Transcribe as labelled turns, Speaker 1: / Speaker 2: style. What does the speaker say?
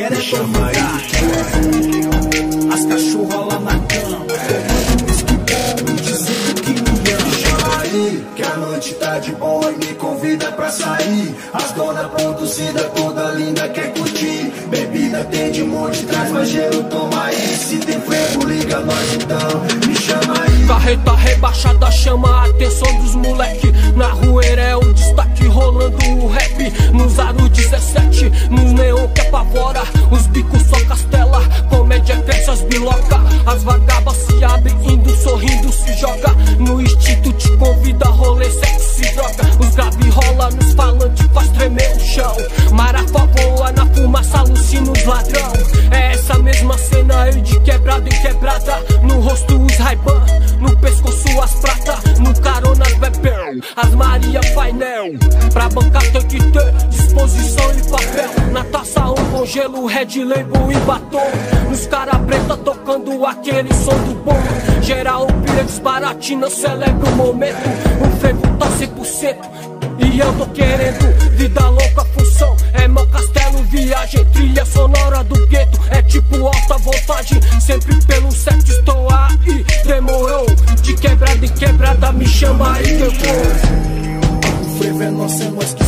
Speaker 1: quero é provocar. As cachorras lá na cama, dizendo que me ama.
Speaker 2: Chama aí, que a noite tá de boa e me convida pra sair. As donas produzidas, toda linda, quer curtir. Bebida tem de monte, traz mais gelo, toma aí. Se tem frevo, liga nós então, me chama aí.
Speaker 3: Carreta rebaixada chama a atenção dos moleque. Na rueira é o destaque, rolando o rap. Nos aros 17, nos neon que apavora. Os bicos só castela, comédia cresce as biloca. As vagabas se abrem, indo, sorrindo, se joga. No instinto te convida, rolê, sexo, se droga. Os grave rola nos falantes, faz tremer o chão. Marafa voa na fumaça, alucina os ladrão. É essa mesma cena, eu de quebrada em quebrada. No rosto os Ray-Ban, no pescoço as prata. No carona as bebel, as Maria painel. Pra bancar tem que ter disposição e papel. Na taça um congelo, red label e batom. Nos cara preta tocando aquele som do bom. Geral pira disparatina, celebra o momento. O frevo tá 100% e eu tô querendo. Vida louca, função, é meu castelo, viagem. Trilha sonora do gueto, é tipo alta voltagem. Sempre pelo set estou aí, demorou. De quebrada em quebrada me chama aí que eu vou.
Speaker 1: O frevo é nosso, é nós que